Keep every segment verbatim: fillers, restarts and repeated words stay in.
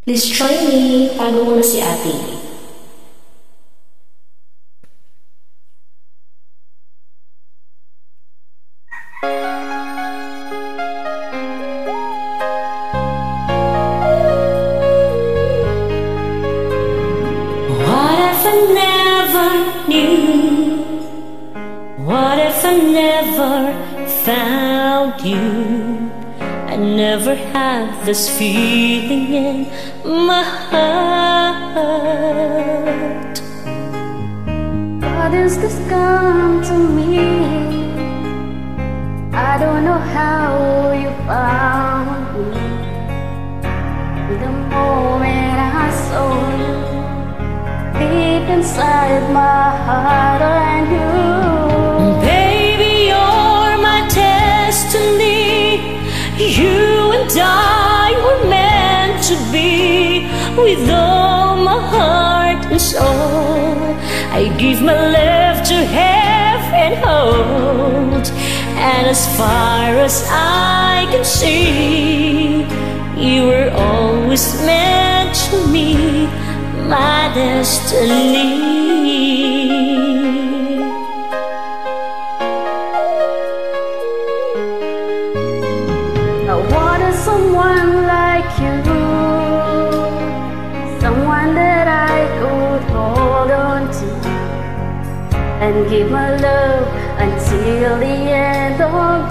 Please join me, tago mo na si ate. What if I never knew? What if I never found you? I never had this feeling in my heart. What is this come to me? I don't know how you found me. The moment I saw you, deep inside my heart I knew. Baby, you're my destiny. You and I were meant to be. With all my heart and soul, I give my love to have and hold. And as far as I can see, you were always meant to me, my destiny. I wanted someone like you, someone that I could hold on to and give my love until the end of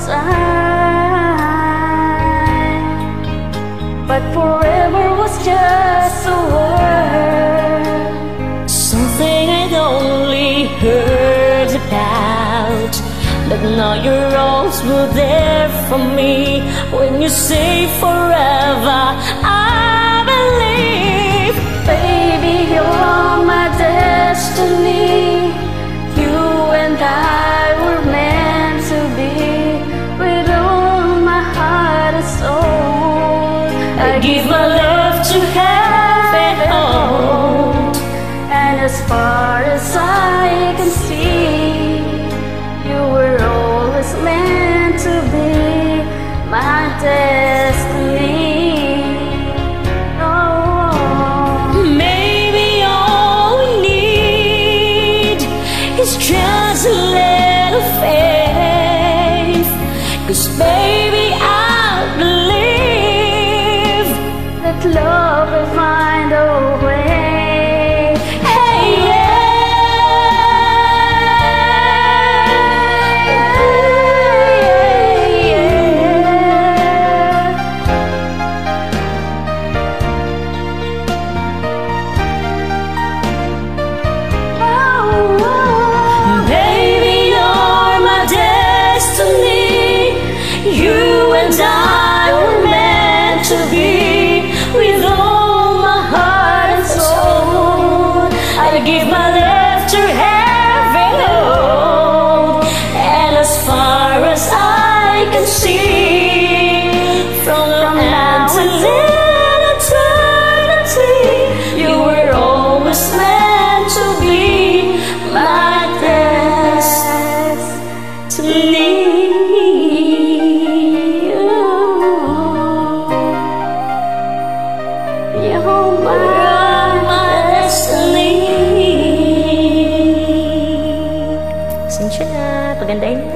time. But forever was just a word, something I'd only heard about. But now your arms were there for me. When you say forever, I believe. Baby, you're my destiny. You and I were meant to be. With all my heart and soul, I give my love to have and hold. And as far as I can see, you were always meant to be my destiny. Oh, maybe all we need is just a little faith. 'Cause baby, I believe that love will find a way. You and I were meant to be. With all my heart and soul, I give my love to have and hold. And as far as I can see, from now until eternity, you were always meant to be my destiny. You're my destiny. Pasensya na, pagandahin mo.